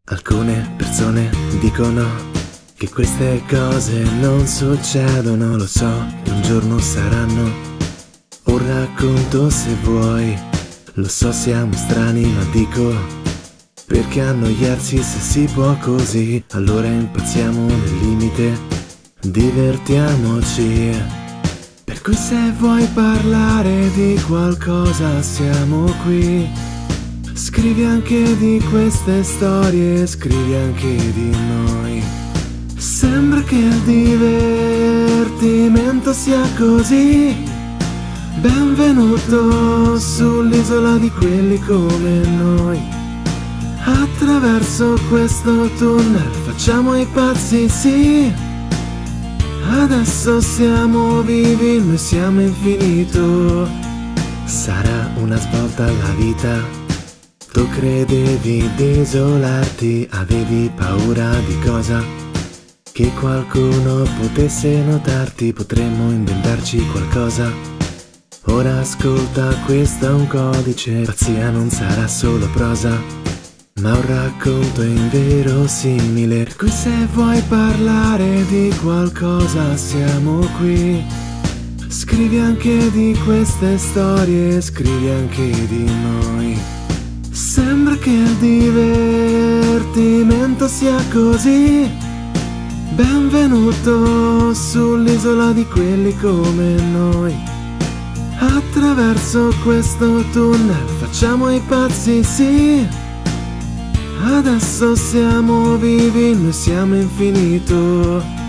Alcune persone dicono che queste cose non succedono, lo so che un giorno saranno un racconto se vuoi. Lo so siamo strani ma dico, perché annoiarsi se si può così? Allora impazziamo nel limite, divertiamoci. Per cui se vuoi parlare di qualcosa siamo qui. Scrivi anche di queste storie, scrivi anche di noi. Sembra che il divertimento sia così. Benvenuto sull'isola di quelli come noi. Attraverso questo tunnel facciamo i pazzi, sì. Adesso siamo vivi, noi siamo infinito. Sarà una svolta alla vita. Tu credevi di isolarti, avevi paura di cosa? Che qualcuno potesse notarti, potremmo inventarci qualcosa. Ora ascolta, questo è un codice, pazzia non sarà solo prosa, ma un racconto inverosimile. Per cui se vuoi parlare di qualcosa siamo qui. Scrivi anche di queste storie, scrivi anche di noi. Sembra che il divertimento sia così. Benvenuto sull'isola di quelli come noi. Attraverso questo tunnel facciamo i pazzi, sì. Adesso siamo vivi, noi siamo infinito.